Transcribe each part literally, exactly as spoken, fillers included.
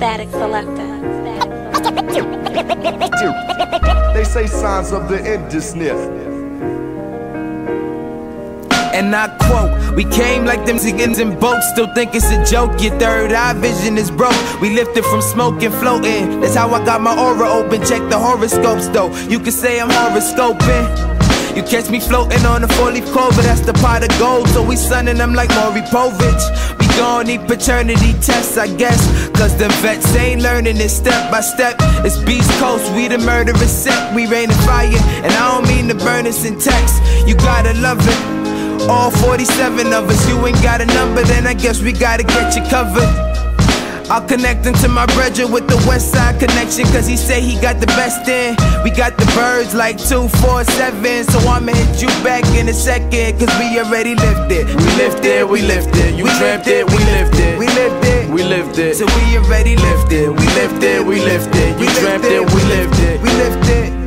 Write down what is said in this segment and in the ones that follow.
Static Selector. They say signs of the end is near. And I quote, we came like them ziggins in boats, still think it's a joke, your third eye vision is broke. We lifted from smoke and floating, that's how I got my aura open. Check the horoscopes though, you can say I'm horoscoping. You catch me floating on a four-leaf clover, that's the pot of gold. So we sunning them like Maury Povich. We gon' need paternity tests, I guess, cause the vets ain't learning it step by step. It's Beast Coast, we the murderous set. We rain and fire, and I don't mean to burn us in text. You gotta love it, all forty-seven of us. You ain't got a number, then I guess we gotta get you covered. I'll connect him to my brethren with the West Side connection, cause he say he got the best in. We got the birds like two four seven, so I'ma hit you back in a second, cause we already lived it. We lived it, we lived it. You dreamt it, we lived it. We lived it, we lived it. So we already lived it. We lived it, we lived it. You dreamt it, we lived it. We lived it.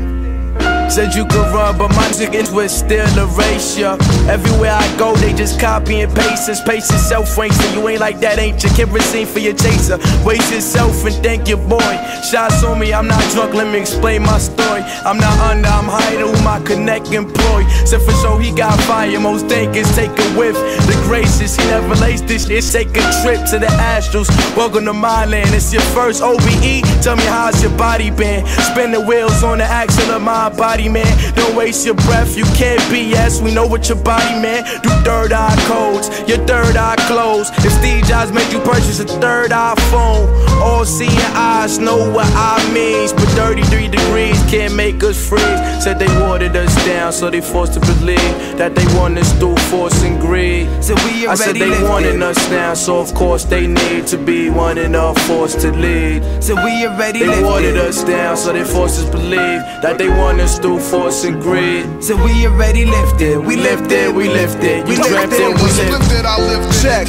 Said you could run, but my niggas would still erase ya. Everywhere I go, they just copy and paste us. Pace yourself, wasting. You ain't like that, ain't you? Kerosene for your chaser. Waste yourself and thank your boy. Shots on me, I'm not drunk, let me explain my story. I'm not under, I'm hiding who my connect employ. So for sure he got fire, most thinkers take a whiff. The gracious, he never laced this shit. Take a trip to the Astros. Welcome to my land, it's your first O B E. Tell me how's your body been? Spin the wheels on the axle of my body, man. Don't waste your breath, you can't B S. We know what your body, man. Do third eye codes, your third eye closed. If Steve Jobs made you purchase a third iPhone, all seeing eyes know what I means. But thirty-three degrees can't make us freeze. Said they watered us down, so they forced to believe that they want us through force and greed. So we I said they wanting us down, so of course they need to be one and all forced to lead. So we already They watered us down, so they forced us to believe that they want us through force and greed. So we already lived it. We lived it, we lived it. You dreamt it, we lived it. I lived it. Check.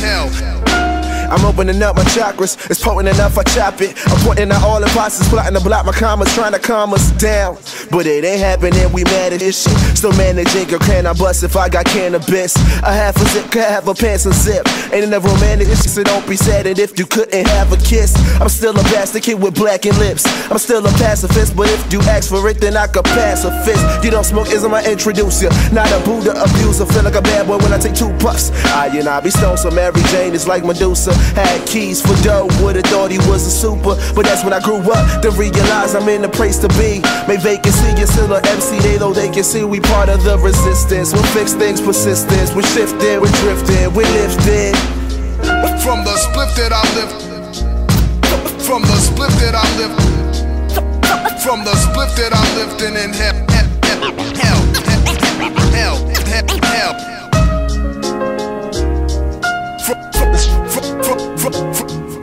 I'm opening up my chakras, it's potent enough I chop it. I'm pointing out all the bosses, plotting to block my commas, trying to calm us down. But it ain't happening, we mad at this shit. Still managing, or can I bust if I got cannabis? A half a zip, could have a pants and zip. Ain't enough romantic shit, so don't be sad if you couldn't have a kiss. I'm still a bastard kid with blackened lips. I'm still a pacifist, but if you ask for it, then I could pass a fist. You don't smoke, isn't my introducer. Not a Buddha abuser, feel like a bad boy when I take two puffs. I and I be stoned, so Mary Jane is like Medusa. Had keys for dough, would've thought he was a super. But that's when I grew up, to realize I'm in the place to be. Make vacancy, you're still a M C, they know they can see we part of the resistance. We'll fix things, persistence, we're shifting, we're drifting, we're lifting. From the split that I live, from the split that I live, from the split that I lived in in hell, hell, hell, hell, hell, hell. From, from, from, from, from,